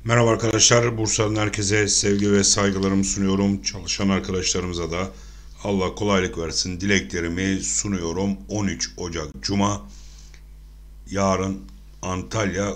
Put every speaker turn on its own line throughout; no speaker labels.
Merhaba arkadaşlar, Bursa'nın herkese sevgi ve saygılarımı sunuyorum. Çalışan arkadaşlarımıza da Allah kolaylık versin dileklerimi sunuyorum. 13 Ocak Cuma, yarın Antalya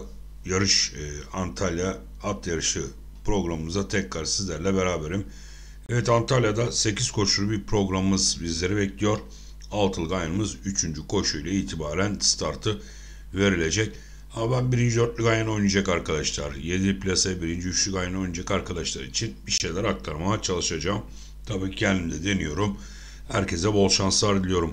Antalya at yarışı programımıza tekrar sizlerle beraberim. Evet, Antalya'da 8 koşulu bir programımız bizleri bekliyor. Altılı Ganyanımız 3. koşuyla itibaren startı verilecek. Ama ben birinci dörtlü ganyan oynayacak arkadaşlar, 7 plase birinci üçlü ganyan oynayacak arkadaşlar için bir şeyler aktarmaya çalışacağım. Tabii ki kendim de deniyorum. Herkese bol şanslar diliyorum.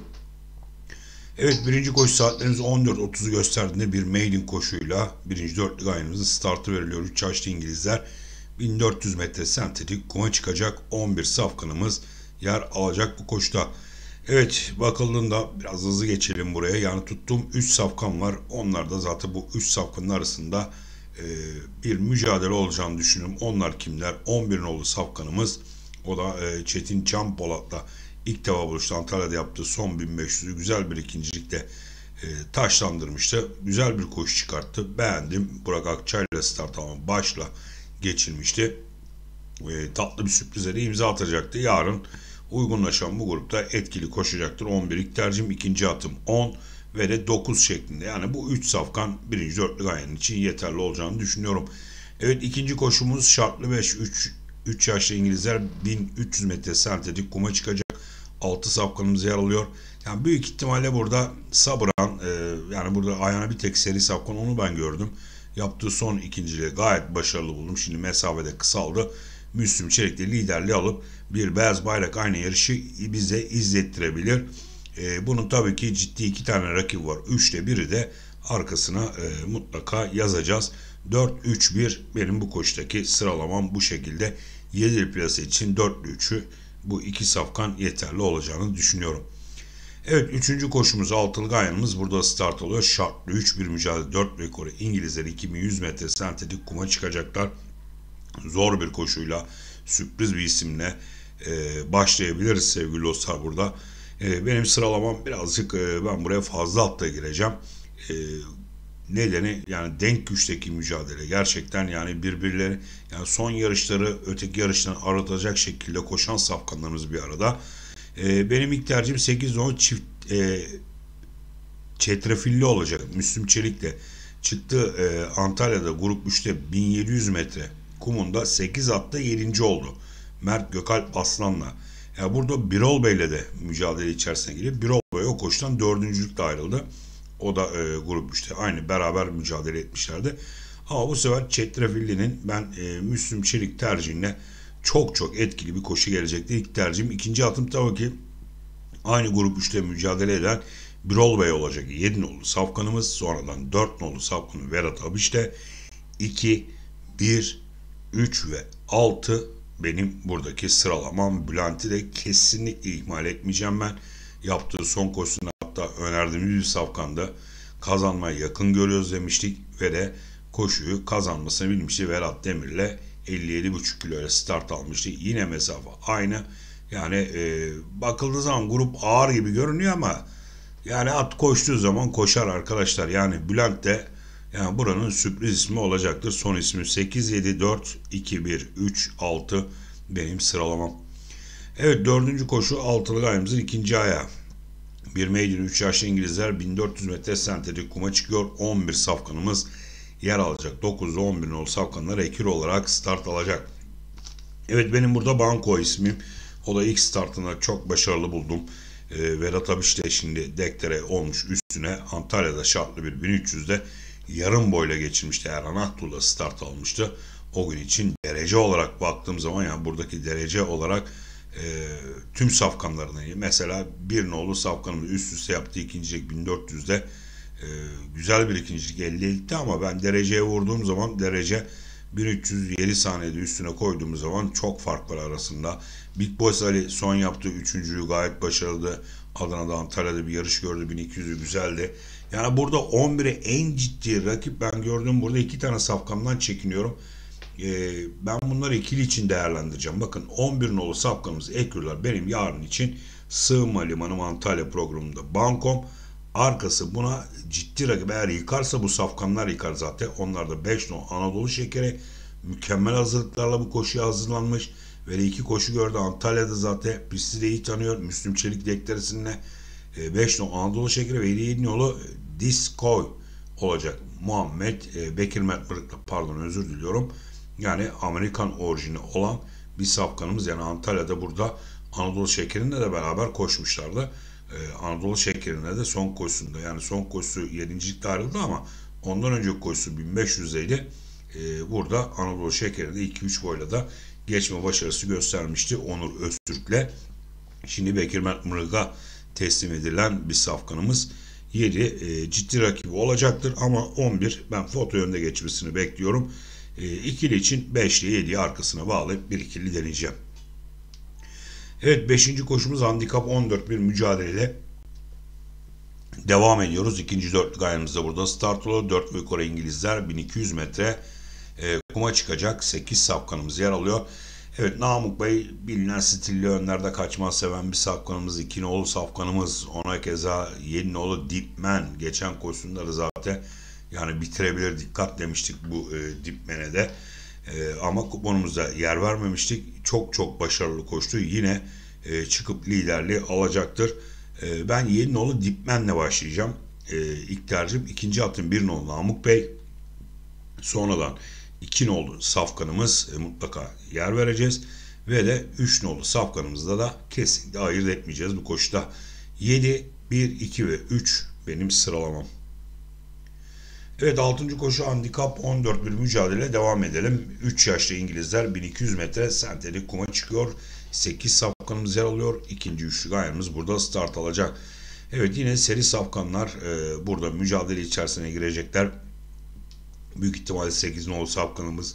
Evet, birinci koşu saatlerimiz 14.30'u gösterdiğinde bir maiden koşuyla birinci dörtlü ganyanımızın startı veriliyor. 3 yaşlı İngilizler 1400 metre sentetik kuma çıkacak 11 safkanımız yer alacak bu koşuda. Evet, bakıldığında biraz hızlı geçelim buraya. Yani tuttuğum 3 safkan var. Onlar da zaten bu 3 safkanın arasında e, bir mücadele olacağını düşünüyorum. Onlar kimler? 11 nolu safkanımız. O da Çetin Can Polat'la ilk defa buluştu. Antalya'da yaptığı son 1500'ü güzel bir ikincilikle taşlandırmıştı. Güzel bir koşu çıkarttı. Beğendim. Burak Akçay'la start ama başla geçilmişti. Tatlı bir sürprize de imza atacaktı. Yarın uygunlaşan bu grupta etkili koşacaktır. 11 ilk tercihim, ikinci atım 10 ve de 9 şeklinde. Yani bu 3 safkan birinci dörtlü ganyan için yeterli olacağını düşünüyorum. Evet, ikinci koşumuz şartlı 5 3 yaşlı İngilizler 1300 metre sentetik kuma çıkacak. 6 safkanımız yer alıyor. Yani büyük ihtimalle burada Sabıran, yani burada ayağına bir tek seri safkan, onu ben gördüm. Yaptığı son ikinciliği gayet başarılı buldum. Şimdi mesafede kısaldı. Müslüm Çelik de liderliği alıp bir beyaz bayrak aynı yarışı bize izlettirebilir. Bunun tabii ki ciddi iki tane rakip var. Üçte biri de arkasına mutlaka yazacağız. 4-3-1 benim bu koşudaki sıralamam bu şekilde. 7 plase için 4'lü 3'ü, bu iki safkan yeterli olacağını düşünüyorum. Evet, üçüncü koşumuz altılı ganyanımız burada start alıyor. Şartlı 3 bir mücadele, 4 rekoru İngilizler 2100 metre sentetik kuma çıkacaklar. Zor bir koşuyla, sürpriz bir isimle başlayabiliriz sevgili dostlar burada. Benim sıralamam birazcık, ben buraya fazla hatta gireceğim. E, Nedeni yani denk güçteki mücadele gerçekten, yani birbirleri, yani son yarışları öteki yarıştan aratacak şekilde koşan safkanlarımız bir arada. Benim ilk tercihim 8-10 çift çetrefilli olacak. Müslüm Çelik'le çıktı Antalya'da grup 3'te 1700 metre kumunda 8 atta 7. oldu. Mert Gökalp Aslan'la. Yani burada Birol Bey'le de mücadele içerisine girip Birol Bey o koşudan dördüncülükle ayrıldı. O da grup 3'te aynı beraber mücadele etmişlerdi. Ama bu sefer Çetrefilli'nin ben Müslüm Çelik tercihine çok çok etkili bir koşu gelecekti. İlk tercihim, ikinci atım tabii ki aynı grup 3'te mücadele eden Birol Bey olacak. 7 nolu safkanımız, sonradan 4 nolu safkanı Vedat Abiş'te 2, 1, 3 ve 6 benim buradaki sıralamam. Bülent'i de kesinlikle ihmal etmeyeceğim ben. Yaptığı son koşusunda hatta önerdiğimiz bir safkanda kazanmaya yakın görüyoruz demiştik ve de koşuyu kazanmasını bilmişti. Vedat Demir'le 57,5 kiloya start almıştı. Yine mesafe aynı. Yani bakıldığı zaman grup ağır gibi görünüyor ama yani at koştuğu zaman koşar arkadaşlar. Yani Bülent de yani buranın sürpriz ismi olacaktır. Son ismi 8, 7, 4, 2, 1, 3, 6 benim sıralamam. Evet, dördüncü koşu altılı gayemizin ikinci ayağı. Bir maiden 3 yaşlı İngilizler 1400 metre sentetik kuma çıkıyor. 11 safkanımız yer alacak. 9 ile 11 nolu safkanlar ekür olarak start alacak. Evet, benim burada Banko ismim. O da ilk startında çok başarılı buldum. Vedat Abiş de şimdi dektere olmuş üstüne. Antalya'da şartlı bir 1300'de yarım boyla geçirmişti. Erhan Aktuğ'la start almıştı. O gün için derece olarak baktığım zaman, yani buradaki derece olarak tüm safkanlarına, mesela bir nolu safkanımız üst üste yaptığı ikincilik 1400'de güzel bir ikincilik elde etti ama ben dereceye vurduğum zaman derece 1307 saniyede üstüne koyduğumuz zaman çok fark var arasında. Big Boss Ali son yaptığı üçüncüyü gayet başarılı. Adana'da, Antalya'da bir yarış gördü. 1200'ü güzeldi. Yani burada 11'e en ciddi rakip ben gördüm. Burada iki tane safkamdan çekiniyorum. Ben bunları ikili için değerlendireceğim. Bakın, 11 nolu safkamız Ekürler benim yarın için sığınma limanım Antalya programında Bankom. Arkası buna ciddi rakip. Eğer yıkarsa bu safkanlar yıkar zaten. Onlar da 5 nolu Anadolu Şekeri, Mükemmel hazırlıklarla bu koşuya hazırlanmış. Ve 2 koşu gördü. Antalya'da zaten pisti de iyi tanıyor. Müslüm Çelik deklarasıyla 5 nolu Anadolu Şekeri ve 7 nolu Diskoy olacak. Muhammed Bekir Mert Mırık'la, pardon özür diliyorum. Yani Amerikan orijini olan bir safkanımız. Yani Antalya'da burada Anadolu Şekeri'nde de beraber koşmuşlardı. Anadolu Şekeri'nde de son koşusunda, yani son koşusu 7.likte ayrıldı ama ondan önceki koşusu 1500'deydi. Burada Anadolu Şekeri'de 2-3 boyla da geçme başarısı göstermişti Onur Öztürk'le. Şimdi Bekir Mert Mırık'a teslim edilen bir safkanımız. 7 ciddi rakibi olacaktır ama 11 ben foto önde geçmesini bekliyorum. İkili için 5 ile 7'yi arkasına bağlayıp bir ikili deneyeceğim. Evet, 5. koşumuz handikap 14 bir mücadeleyle devam ediyoruz. İkinci dörtlük ayağımızda burada start oluyor. 4 ve yukarı İngilizler 1200 metre kuma çıkacak. 8 safkanımız yer alıyor. Evet, Namık Bey bilinen stilli önlerde kaçma seven bir safkanımız. 2 nolu safkanımız. Ona keza 7 nolu Dipman. Geçen koşusunda da zaten yani bitirebilir, dikkat demiştik bu Dipman'e de. Ama kuponumuzda yer vermemiştik. Çok başarılı koştu. Yine çıkıp liderliği alacaktır. Ben 7 nolu Dipman'le başlayacağım. İlk tercihim. İkinci atım 1 nolu Namık Bey. Sonradan 2 nolu safkanımız mutlaka yer vereceğiz. Ve de 3 nolu safkanımızda da kesinlikle ayırt etmeyeceğiz bu koşuda. 7, 1, 2 ve 3 benim sıralamam. Evet, 6. koşu handikap 14 bir mücadele devam edelim. 3 yaşlı İngilizler 1200 metre sentetik kuma çıkıyor. 8 safkanımız yer alıyor. İkinci üçlük ayağımız burada start alacak. Evet, yine seri safkanlar burada mücadele içerisine girecekler. Büyük ihtimalle 8 nolu safkanımız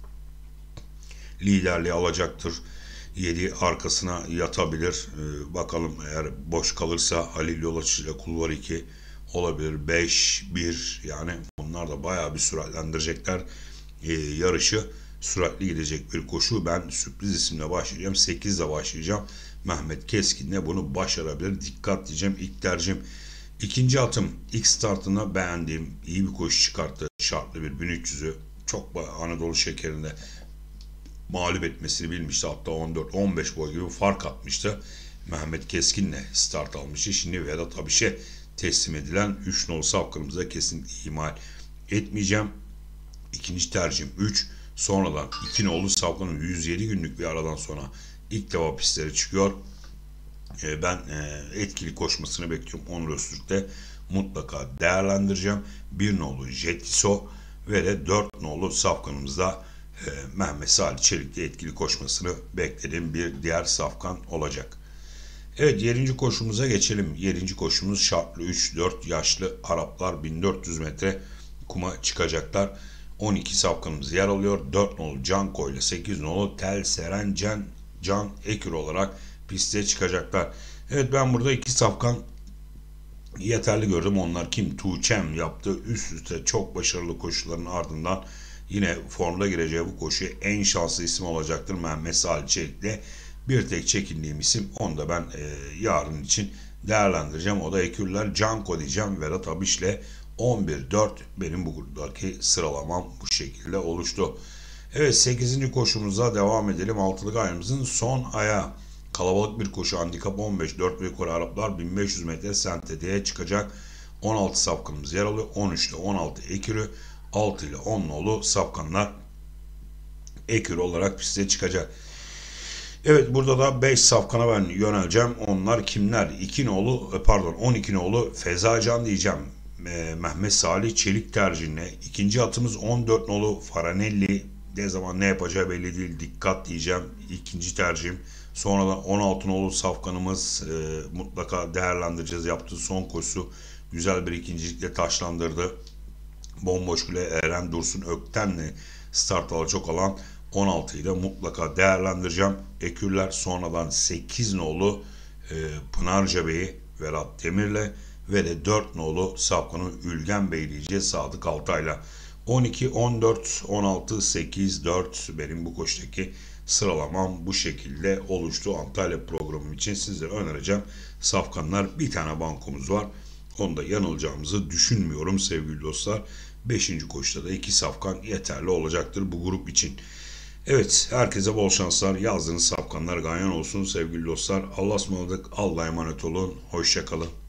liderliği alacaktır. 7 arkasına yatabilir. Bakalım, eğer boş kalırsa Halil Yolaç ile Kulvar 2 olabilir. 5, 1, yani onlar da bayağı bir süratlendirecekler yarışı. Süratli gidecek bir koşu. Ben sürpriz isimle başlayacağım. 8 ile başlayacağım. Mehmet Keskin'le bunu başarabilir. Dikkat diyeceğim. İlk tercihim. İkinci atım ilk startına beğendiğim iyi bir koşu çıkarttı. Şartlı bir 1300'ü çok Anadolu Şekeri'nde mağlup etmesini bilmişti. Hatta 14-15 boy gibi fark atmıştı. Mehmet Keskin'le start almıştı. Şimdi Vedat Abiş'e teslim edilen 3 nolu safkanımıza kesinlikle ihmal etmeyeceğim. İkinci tercihim 3. Sonradan 2 nolu safkanın 107 günlük bir aradan sonra ilk defa pistlere çıkıyor. Ben etkili koşmasını bekliyorum. Onur Öztürk'te mutlaka değerlendireceğim. 1 nolu Jetiso ve de 4 nolu safkanımızda Mehmet Salih Çelik'te etkili koşmasını beklediğim bir diğer safkan olacak. Evet, 7. koşumuza geçelim. 7. koşumuz şartlı 3-4 yaşlı Araplar 1400 metre kuma çıkacaklar. 12 safkanımız yer alıyor. 4 nolu Canko ile 8 nolu Tel Seren Can Ekür olarak piste çıkacaklar. Evet, ben burada 2 safkan yeterli gördüm. Onlar kim? Tuğçem yaptı. Üst üste çok başarılı koşuların ardından yine formda gireceği bu koşuya en şanslı isim olacaktır. Mehmet Salih Çelik'le bir tek çekindiğim isim. Onu da ben yarın için değerlendireceğim. O da Ekürler. Canko diyeceğim. Vedat Abiş'le 11-4 benim buradaki sıralamam bu şekilde oluştu. Evet, 8. koşumuza devam edelim. Altılık ayımızın son ayağı. Kalabalık bir koşu, handikap 15, 4 ve yukarı Araplar 1500 metre sentediğe çıkacak. 16 safkanımız yer alıyor. 13 ile 16 ekürü, 6 ile 10 nolu safkanlar ekürü olarak piste çıkacak. Evet, burada da 5 safkana ben yöneleceğim. Onlar kimler? 12 nolu Fezacan diyeceğim. Mehmet Salih Çelik tercihine. İkinci atımız 14 nolu Faranelli. Ne zaman ne yapacağı belli değil. Dikkat diyeceğim. İkinci tercihim. Sonradan 16 nolu safkanımız mutlaka değerlendireceğiz. Yaptığı son koşusu güzel bir ikincilikle taşlandırdı. Bomboş Güle Eren Dursun Ökten'le start alacak olan 16'yı da mutlaka değerlendireceğim. Ekürler sonradan 8 nolu Pınarca Bey'i Vedat Demir'le ve de 4 nolu safkanı Ülgen Bey diyeceğiz Sadık Altay'la. 12, 14, 16, 8, 4 benim bu koşudaki sıralamam bu şekilde oluştu. Antalya programım için sizlere önereceğim safkanlar. Bir tane bankomuz var. Onda yanılacağımızı düşünmüyorum sevgili dostlar. 5. koşuda da 2 safkan yeterli olacaktır bu grup için. Evet, herkese bol şanslar. Yazdığınız safkanlar ganyan olsun sevgili dostlar. Allah'a ısmarladık. Allah'a emanet olun. Hoşça kalın.